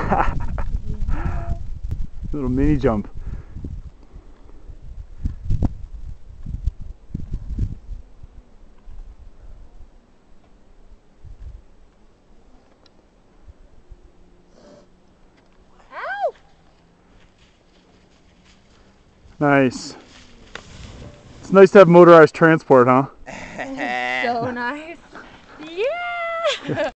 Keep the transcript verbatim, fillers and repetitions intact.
Little mini jump. Ow! Nice. It's nice to have motorized transport, huh? So nice. Yeah!